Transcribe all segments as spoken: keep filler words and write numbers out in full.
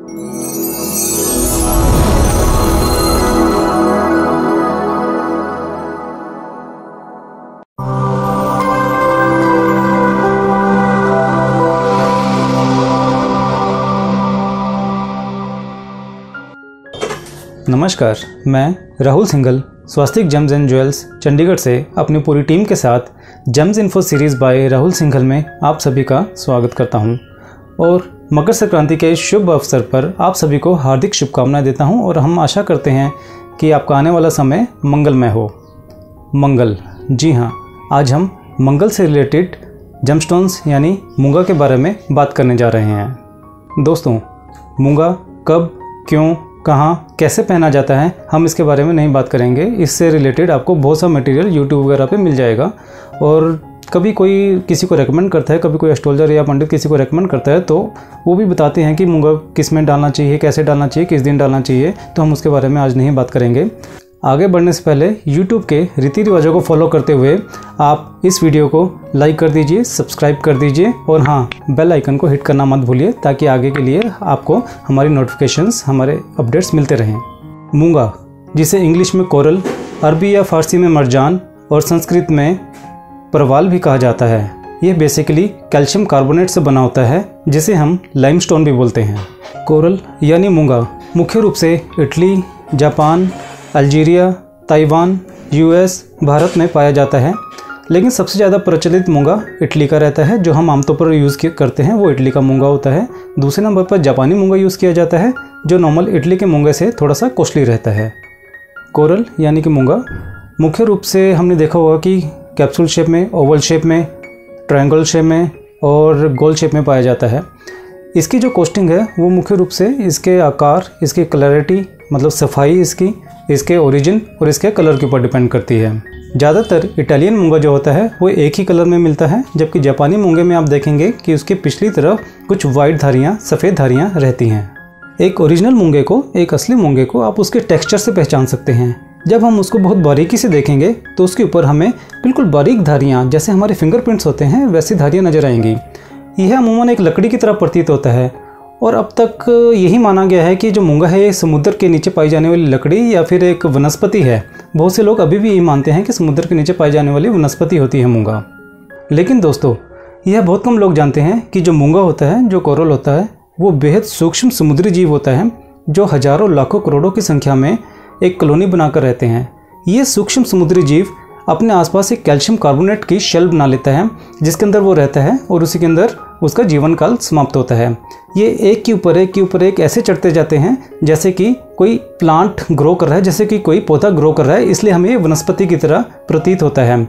नमस्कार, मैं Rahul Singhal Swastik gems and jewels Chandigarh से अपनी पूरी टीम के साथ gems info series by Rahul Singhal में आप सभी का स्वागत करता हूं और मकर संक्रांति के शुभ अवसर पर आप सभी को हार्दिक शुभकामनाएं देता हूं और हम आशा करते हैं कि आपका आने वाला समय मंगलमय हो। मंगल, जी हाँ, आज हम मंगल से रिलेटेड जेमस्टोन्स यानी मूंगा के बारे में बात करने जा रहे हैं। दोस्तों, मूंगा कब, क्यों, कहाँ, कैसे पहना जाता है, हम इसके बारे में नहीं बात करेंगे। इससे रिलेटेड आपको बहुत सा मटेरियल यूट्यूब वगैरह पे मिल जाएगा और कभी कोई किसी को रेकमेंड करता है, कभी कोई एस्ट्रोलॉजर या पंडित किसी को रेकमेंड करता है तो वो भी बताते हैं कि मूंगा किस में डालना चाहिए, कैसे डालना चाहिए, किस दिन डालना चाहिए। तो हम उसके बारे में आज नहीं बात करेंगे। आगे बढ़ने से पहले यूट्यूब के रीति रिवाजों को फॉलो करते हुए आप इस वीडियो को लाइक कर दीजिए, सब्सक्राइब कर दीजिए और हाँ, बेल आइकन को हिट करना मत भूलिए ताकि आगे के लिए आपको हमारी नोटिफिकेशंस, हमारे अपडेट्स मिलते रहें। मूंगा, जिसे इंग्लिश में कोरल, अरबी या फारसी में मरजान और संस्कृत में परवाल भी कहा जाता है, यह बेसिकली कैल्शियम कार्बोनेट से बना होता है जिसे हम लाइमस्टोन भी बोलते हैं। कोरल यानी मूंगा मुख्य रूप से Italy, Japan, Algeria, Taiwan, US, Bharat में पाया जाता है, लेकिन सबसे ज़्यादा प्रचलित मूंगा इटली का रहता है। जो हम आमतौर पर यूज़ करते हैं वो इटली का मूंगा होता है। दूसरे नंबर पर जापानी मूंगा यूज़ किया जाता है जो नॉर्मल इटली के मूंगे से थोड़ा सा कॉस्टली रहता है। कोरल यानी कि मूंगा मुख्य रूप से हमने देखा होगा कि कैप्सूल शेप में, ओवल शेप में, ट्रायंगल शेप में और गोल शेप में पाया जाता है। इसकी जो कोस्टिंग है वो मुख्य रूप से इसके आकार, इसकी क्लैरिटी मतलब सफाई इसकी, इसके ओरिजिन और इसके कलर के ऊपर डिपेंड करती है। ज़्यादातर इटालियन मूंगा जो होता है वो एक ही कलर में मिलता है, जबकि जापानी मूंगे में आप देखेंगे कि उसकी पिछली तरफ कुछ वाइट धारियाँ, सफ़ेद धारियाँ रहती हैं। एक ओरिजिनल मूंगे को, एक असली मूंगे को आप उसके टेक्सचर से पहचान सकते हैं। जब हम उसको बहुत बारीकी से देखेंगे तो उसके ऊपर हमें बिल्कुल बारीक धारियाँ, जैसे हमारे फिंगरप्रिंट्स होते हैं वैसी धारियाँ नजर आएंगी। यह अमूमन एक लकड़ी की तरह प्रतीत होता है और अब तक यही माना गया है कि जो मूंगा है ये समुद्र के नीचे पाई जाने वाली लकड़ी या फिर एक वनस्पति है। बहुत से लोग अभी भी यही मानते हैं कि समुद्र के नीचे पाई जाने वाली वनस्पति होती है मूंगा। लेकिन दोस्तों, यह बहुत कम लोग जानते हैं कि जो मूंगा होता है, जो कोरल होता है, वो बेहद सूक्ष्म समुद्री जीव होता है जो हजारों लाखों करोड़ों की संख्या में एक कॉलोनी बनाकर रहते हैं। ये सूक्ष्म समुद्री जीव अपने आसपास एक कैल्शियम कार्बोनेट की शेल बना लेता है जिसके अंदर वो रहता है और उसी के अंदर उसका जीवन काल समाप्त होता है। ये एक के ऊपर एक के ऊपर एक ऐसे चढ़ते जाते हैं जैसे कि कोई प्लांट ग्रो कर रहा है, जैसे कि कोई पौधा ग्रो कर रहा है, इसलिए हमें ये वनस्पति की तरह प्रतीत होता है।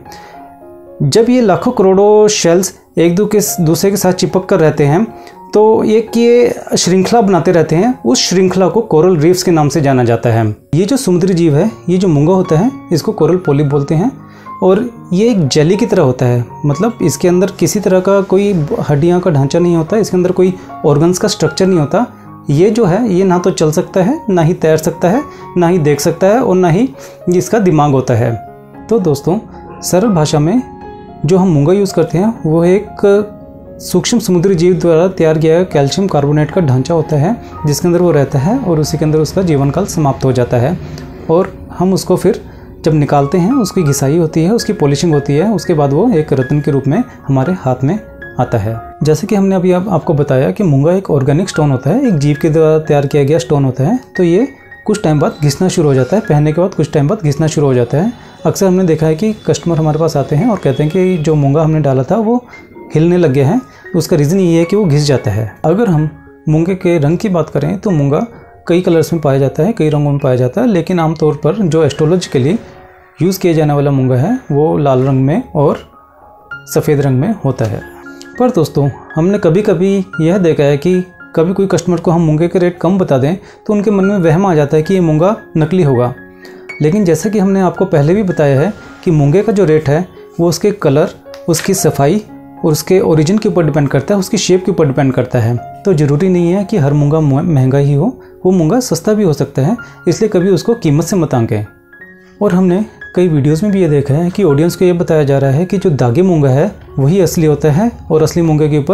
जब ये लाखों करोड़ों शेल्स एक दूसरे के साथ चिपक कर रहते हैं तो एक ये श्रृंखला बनाते रहते हैं, उस श्रृंखला को कोरल रीफ्स के नाम से जाना जाता है। ये जो समुद्री जीव है, ये जो मूंगा होता है, इसको कोरल पोलिप बोलते हैं और ये एक जेली की तरह होता है। मतलब इसके अंदर किसी तरह का कोई हड्डियां का ढांचा नहीं होता, इसके अंदर कोई ऑर्गन्स का स्ट्रक्चर नहीं होता। ये जो है ये ना तो चल सकता है, ना ही तैर सकता है, ना ही देख सकता है और ना ही इसका दिमाग होता है। तो दोस्तों, सरल भाषा में जो हम मूंगा यूज़ करते हैं वो एक सूक्ष्म समुद्री जीव द्वारा तैयार किया गया कैल्शियम कार्बोनेट का ढांचा होता है जिसके अंदर वो रहता है और उसी के अंदर उसका जीवन काल समाप्त हो जाता है और हम उसको फिर जब निकालते हैं उसकी घिसाई होती है, उसकी पॉलिशिंग होती है, उसके बाद वो एक रत्न के रूप में हमारे हाथ में आता है। जैसे कि हमने अभी आप, आपको बताया कि मूंगा एक ऑर्गेनिक स्टोन होता है, एक जीव के द्वारा तैयार किया गया स्टोन होता है। तो ये कुछ टाइम बाद घिसना शुरू हो जाता है, पहनने के बाद कुछ टाइम बाद घिसना शुरू हो जाता है। अक्सर हमने देखा है कि कस्टमर हमारे पास आते हैं और कहते हैं कि जो मूंगा हमने डाला था वो हिलने लग गया है। उसका रीज़न ये है कि वो घिस जाता है। अगर हम मूंगे के रंग की बात करें तो मूंगा कई कलर्स में पाया जाता है, कई रंगों में पाया जाता है, लेकिन आमतौर पर जो एस्ट्रोलॉजिकली यूज़ किया जाने वाला मूंगा है वो लाल रंग में और सफ़ेद रंग में होता है। पर दोस्तों, हमने कभी कभी यह देखा है कि कभी कोई कस्टमर को हम मूंगे के रेट कम बता दें तो उनके मन में वहम आ जाता है कि ये मूंगा नकली होगा। लेकिन जैसा कि हमने आपको पहले भी बताया है कि मूंगे का जो रेट है वो उसके कलर, उसकी सफाई और उसके ओरिजिन के ऊपर डिपेंड करता है, उसकी शेप के ऊपर डिपेंड करता है। तो ज़रूरी नहीं है कि हर मूंगा महंगा ही हो, वो मूंगा सस्ता भी हो सकता है, इसलिए कभी उसको कीमत से मत आंकें। और हमने कई वीडियोस में भी ये देखा है कि ऑडियंस को ये बताया जा रहा है कि जो दागी मूंगा है वही असली होता है और असली मूंगे के ऊपर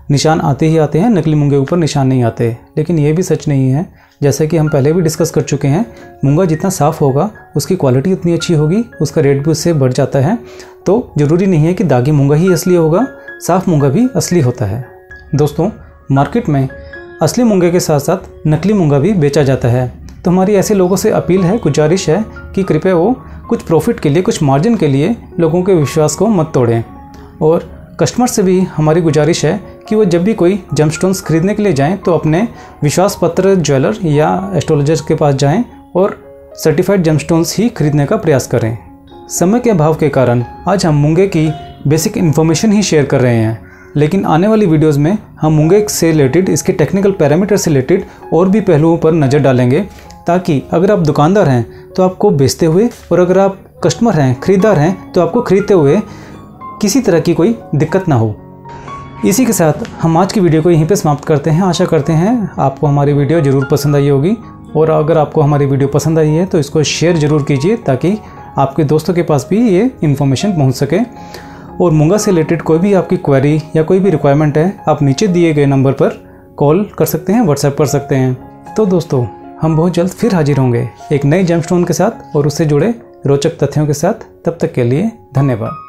निशान आते ही आते हैं, नकली मूंगे ऊपर निशान नहीं आते। लेकिन ये भी सच नहीं है। जैसे कि हम पहले भी डिस्कस कर चुके हैं, मूंगा जितना साफ़ होगा उसकी क्वालिटी उतनी अच्छी होगी, उसका रेट भी उससे बढ़ जाता है। तो ज़रूरी नहीं है कि दागी मूंगा ही असली होगा, साफ़ मूंगा भी असली होता है। दोस्तों, मार्केट में असली मूंगे के साथ साथ नकली मूंगा भी बेचा जाता है। तो हमारी ऐसे लोगों से अपील है, गुजारिश है कि कृपया वो कुछ प्रॉफिट के लिए, कुछ मार्जिन के लिए लोगों के विश्वास को मत तोड़ें। और कस्टमर से भी हमारी गुजारिश है कि वो जब भी कोई जेमस्टोन्स खरीदने के लिए जाएं तो अपने विश्वास पत्र ज्वेलर या एस्ट्रोलॉजर के पास जाएं और सर्टिफाइड जेमस्टोन्स ही खरीदने का प्रयास करें। समय के अभाव के कारण आज हम मूंगे की बेसिक इन्फॉर्मेशन ही शेयर कर रहे हैं, लेकिन आने वाली वीडियोस में हम मूंगे से रिलेटेड, इसके टेक्निकल पैरामीटर से रिलेटेड और भी पहलुओं पर नज़र डालेंगे, ताकि अगर आप दुकानदार हैं तो आपको बेचते हुए, और अगर आप कस्टमर हैं, खरीदार हैं, तो आपको खरीदते हुए किसी तरह की कोई दिक्कत ना हो। इसी के साथ हम आज की वीडियो को यहीं पे समाप्त करते हैं। आशा करते हैं आपको हमारी वीडियो ज़रूर पसंद आई होगी, और अगर आपको हमारी वीडियो पसंद आई है तो इसको शेयर ज़रूर कीजिए, ताकि आपके दोस्तों के पास भी ये इन्फॉर्मेशन पहुंच सके। और मूंगा से रिलेटेड कोई भी आपकी क्वेरी या कोई भी रिक्वायरमेंट है, आप नीचे दिए गए नंबर पर कॉल कर सकते हैं, व्हाट्सएप कर सकते हैं। तो दोस्तों, हम बहुत जल्द फिर हाजिर होंगे एक नए जेमस्टोन के साथ और उससे जुड़े रोचक तथ्यों के साथ। तब तक के लिए धन्यवाद।